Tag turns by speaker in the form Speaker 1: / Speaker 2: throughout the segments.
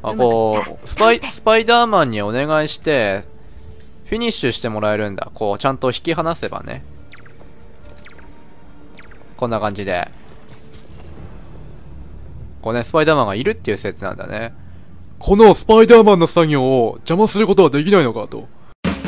Speaker 1: あ、こう、スパイダーマンにお願いして、フィニッシュしてもらえるんだ。こう、ちゃんと引き離せばね。こんな感じで。こうね、スパイダーマンがいるっていう設定なんだね。このスパイダーマンの作業を邪魔することはできないのかと。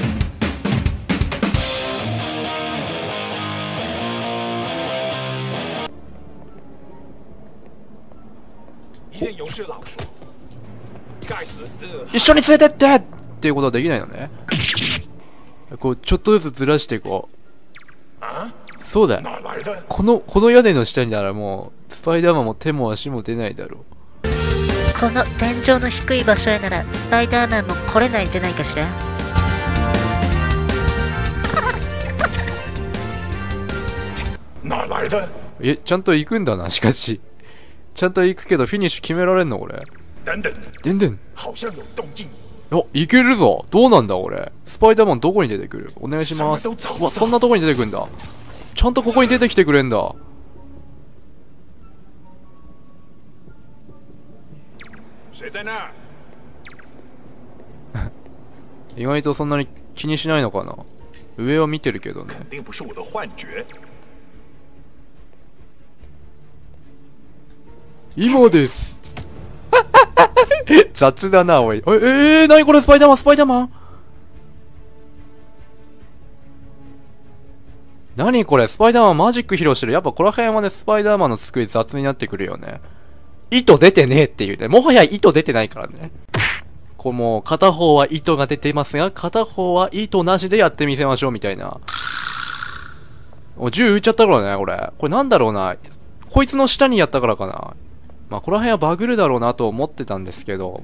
Speaker 1: 一緒に連れてってっていうことはできないのね。こう、ちょっとずつずらしていこう。そうだ。この屋根の下にならもう、スパイダーマンも手も足も出ないだろう。
Speaker 2: この天井の低い場所へなら、スパイダーマンも来れないんじゃないかしら。
Speaker 1: ちゃんと行くんだな、しかし。ちゃんと行くけど、フィニッシュ決められんのこれ。でんでん。お、いけるぞ。どうなんだこれ。スパイダーマンどこに出てくる？お願いします。うわ、そんなとこに出てくんだ。ちゃんとここに出てきてくれんだ。意外とそんなに気にしないのかな。上を見てるけどね。今です雑だな、おい。なにこれ、スパイダーマン、スパイダーマン。なにこれ、スパイダーマンマジック披露してる。やっぱこの辺はね、スパイダーマンの作り雑になってくるよね。糸出てねえっていうね。もはや糸出てないからね。これもう、片方は糸が出てますが、片方は糸なしでやってみせましょうみたいな。銃撃っちゃったからね、これ。これなんだろうな。こいつの下にやったからかな。まあ、この辺はバグるだろうなと思ってたんですけど。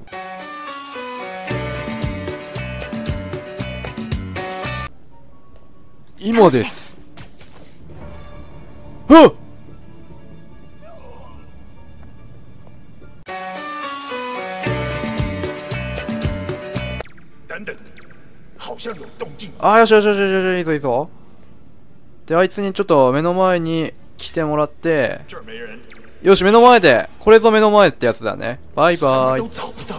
Speaker 1: 今です。はっ！あ、よしよしよしよしよし、いいぞいいぞ。で、あいつにちょっと目の前に来てもらって、よし、目の前で。これぞ目の前ってやつだね。バイバーイ。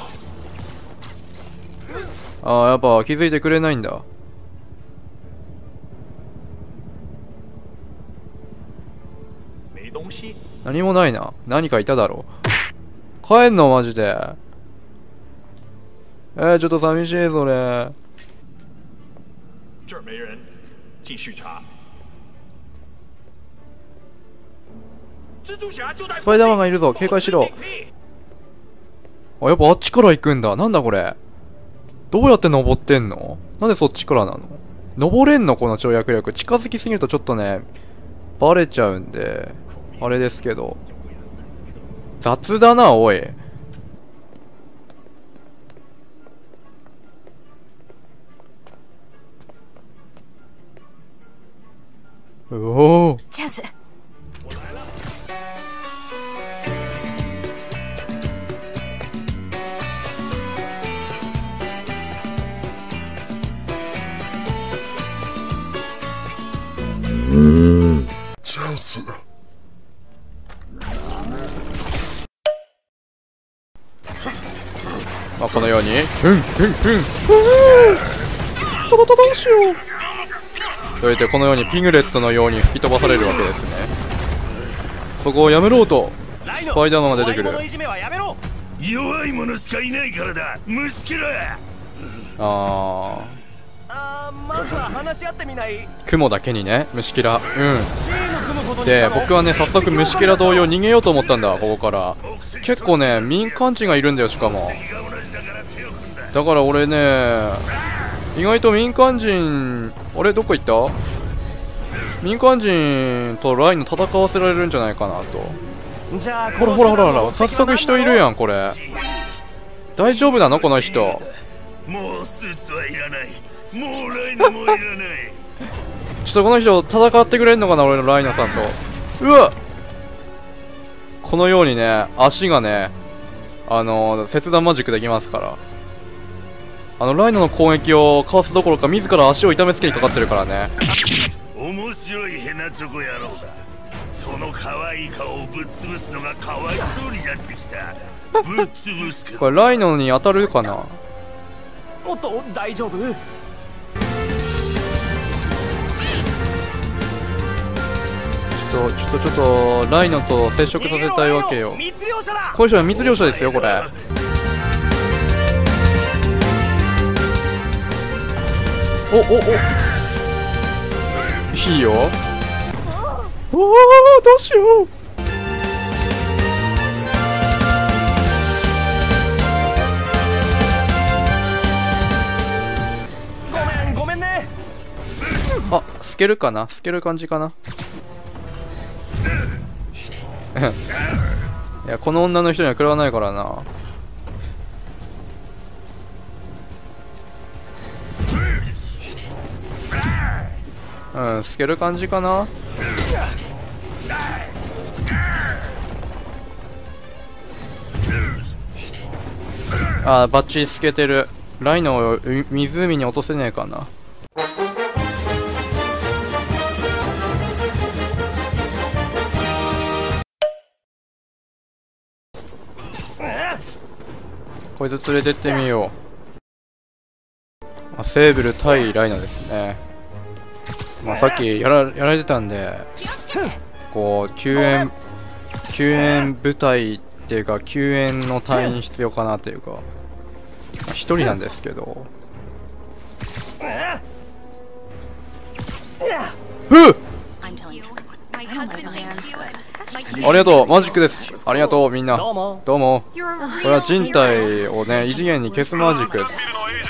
Speaker 1: ああ、やっぱ気づいてくれないんだ。何もないな。何かいただろう。帰んのマジで。ちょっと寂しいそれ。スパイダーマンがいるぞ。警戒しろ。あ、やっぱあっちから行くんだ。なんだこれ。どうやって登ってんの？なんでそっちからなの？登れんのこの跳躍力。近づきすぎるとちょっとね、バレちゃうんで、あれですけど。雑だな、おい。うおー。
Speaker 2: チャンス。
Speaker 3: チャンス。
Speaker 1: まあ、このようにトロトロしようといってこのようにピグレットのように吹き飛ばされるわけですね。そこをやめろとスパイダーマンが出てくる。
Speaker 3: 弱い者しかいないからだ、虫キラ。
Speaker 4: まずは話し合ってみない？
Speaker 1: 雲だけにね、虫キラ。で、僕はね、早速虫キラ同様逃げようと思ったんだ、ここから。結構ね、民間人がいるんだよ、しかも。だから俺ね、意外と民間人、あれどこ行った？民間人とラインの戦わせられるんじゃないかなと。ほらほらほらほら、早速人いるやん、これ。大丈夫なのこの人。
Speaker 3: もうスーツはいらない。もうライナもいらない。
Speaker 1: ちょっとこの人戦ってくれんのかな、俺のライナさんと。うわっ、このようにね、足がね、切断マジックできますから。ライナの攻撃をかわすどころか自ら足を痛めつけにかかってるからね。
Speaker 3: 面白いヘナチョコ野郎だ。その可愛い顔をぶっ潰すのがかわいそうになってきた。 ぶっ潰すか。
Speaker 1: これライノに当たるかな。
Speaker 4: おっと大丈夫。
Speaker 1: ちょっとライノと接触させたいわけよ。
Speaker 4: 密漁者だ。
Speaker 1: これじゃ密漁者ですよこれ。おいいよ。おお、どうしよう。
Speaker 4: ごめんね。
Speaker 1: あ、透けるかな、透ける感じかな。いや、この女の人には食らわないからな。うん、透ける感じかな。あ、バッチリ透けてる。ライノを湖に落とせねえかな。こいつ連れてってみよう。セーブル対ライナですね。さっきやられてたんで、こう救援部隊っていうか救援の隊員必要かなっていうか、一人なんですけど。ありがとう、マジックです。ありがとうみんな。どうも。これは人体をね異次元に消すマジックです。